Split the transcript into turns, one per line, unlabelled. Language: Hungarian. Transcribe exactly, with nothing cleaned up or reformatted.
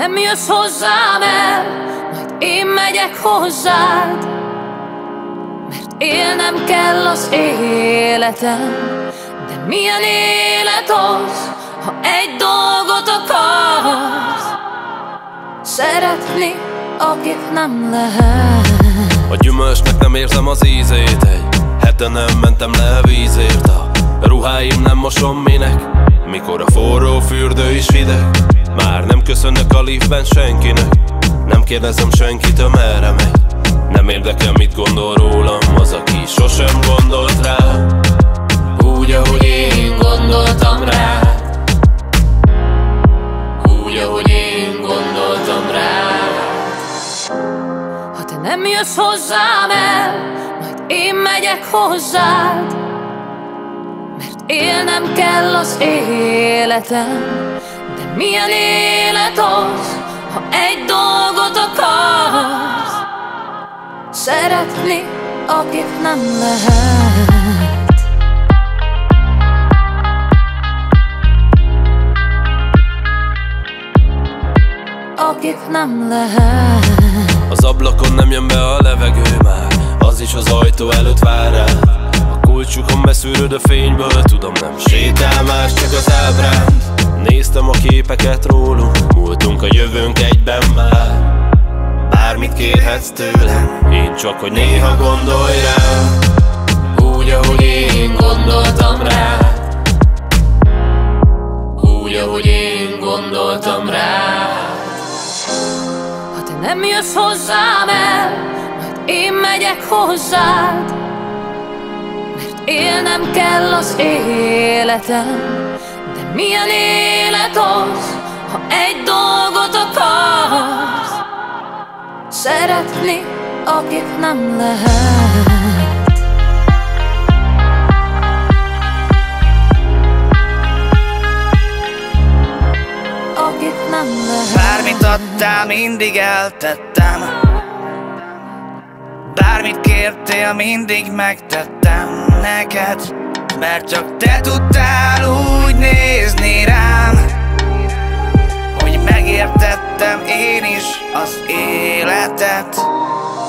nem jössz hozzám el, majd én megyek hozzád, mert élnem kell az életem. De milyen élet az, ha egy dolgot akarsz, szeretni, akit nem lehet.
A gyümölcsnek nem érzem az ízét, egy hete nem mentem le vízért. A ruháim nem mosom minek, mikor a forró fürdő is hideg. Már nem köszönök a liftben senkinek, nem kérdezem senkitől merre megy. Nem érdekel mit gondol rólam az, aki sosem gondolt rá, úgy ahogy én gondoltam rá, úgy ahogy én gondoltam rá.
Ha te nem jössz hozzám el, majd én megyek hozzád, mert élnem kell az életem. De milyen élet az, ha egy dolgot akarsz, szeretni, akit nem lehet. Akit nem lehet.
Az ablakon nem jön be a levegő már, az is az ajtó előtt vár rá. A kulcsukon beszűröd a fényből, tudom nem sétál más, csak az ábránd. Néztem a képeket rólunk, múltunk a jövőnk egyben már. Bármit kérhetsz tőlem, én csak hogy néha gondolj rám, úgy ahogy én gondoltam rá, úgy ahogy én gondoltam rá.
Ha te nem jössz hozzám el, majd én megyek hozzád, mert élnem kell az életem. De milyen élet az, ha egy dolgot akarsz, szeretni, akit nem lehet. Akit nem lehet.
Bármit adtál, mindig eltettem, bármit kértél, mindig megtettem neked, mert csak te tudtál úgy nézni rám, hogy megértettem én is az életet.